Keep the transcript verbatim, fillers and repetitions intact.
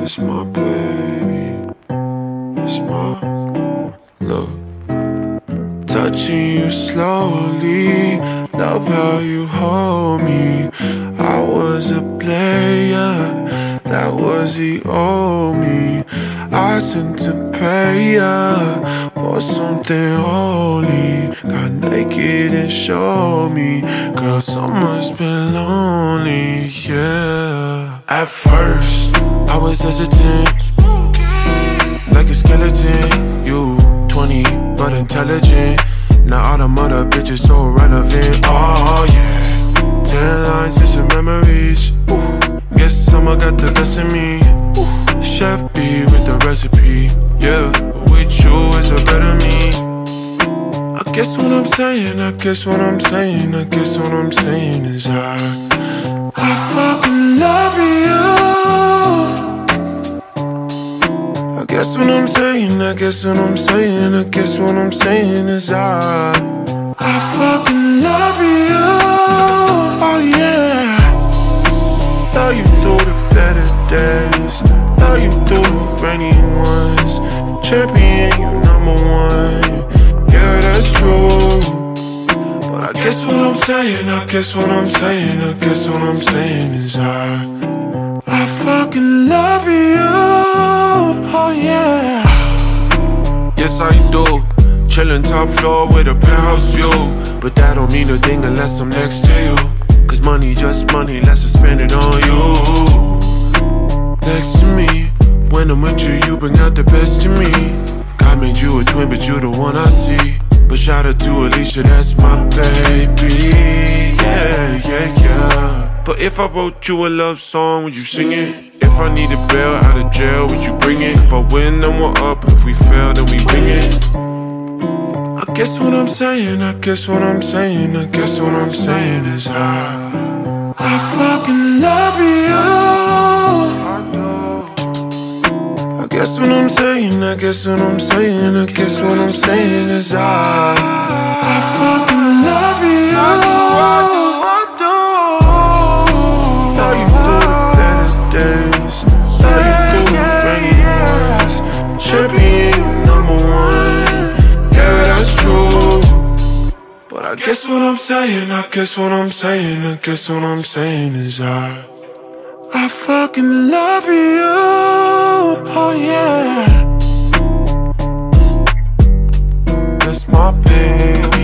It's my baby, it's my love. Touching you slowly, love how you hold me. I was a player, that was the old me. I sent to pay ya for something holy. Got naked and showed me, girl, summer's been lonely, yeah. At first, I was hesitant, like a skeleton. You twenty, but intelligent. Now all the mother bitches so relevant, oh yeah. Ten lines and some memories. Ooh. Guess summer got the best of me. Ooh. Chef B with the recipe, yeah. With you it's a better me. I guess what I'm saying, I guess what I'm saying, I guess what I'm saying is I I fucking love you. I guess what I'm saying, I guess what I'm saying, I guess what I'm saying is I I fucking love you. Oh yeah. Love you through the better days, love you through the rainy ones. Champion, you number one, yeah, that's true. But I guess what I'm saying, I guess what I'm saying, I guess what I'm saying is I I fucking love you, oh yeah. Yes I do, chillin' top floor with a penthouse view. But that don't mean a thing unless I'm next to you. Cause money just money, let's just spend it on you. Next to me, when I'm with you, you bring out the best in me. God made you a twin, but you the one I see. But shout out to Alicia, that's my baby. Yeah, yeah, yeah. But if I wrote you a love song, would you sing it? If I need a bail out of jail, would you bring it? If I win, then we're up. If we fail, then we bring it. I guess what I'm saying, I guess what I'm saying, I guess what I'm saying is I I fucking love you. I guess what I'm saying, I guess what I'm saying, I guess what I'm saying is I I fucking love you. I do, I do, I do. Love you through the better days, love you through the rainy ones. Champion, number one, yeah, that's true. But I guess what I'm saying, I guess what I'm saying, I guess what I'm saying is I I fucking love you, oh yeah. That's my baby.